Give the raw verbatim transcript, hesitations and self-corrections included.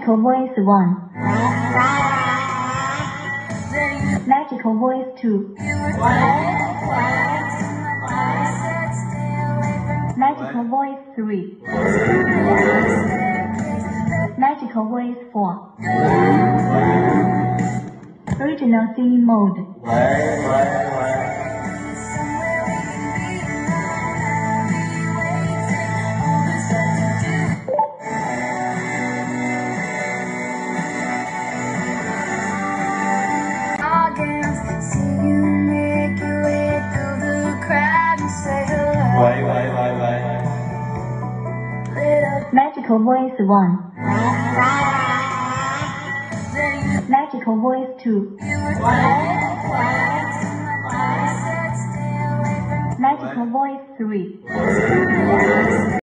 Magical voice one. Magical voice two. Magical voice three. Magical voice four. Original singing mode. Why, why, why, why? Magical voice one. Magical voice two. Magical voice three.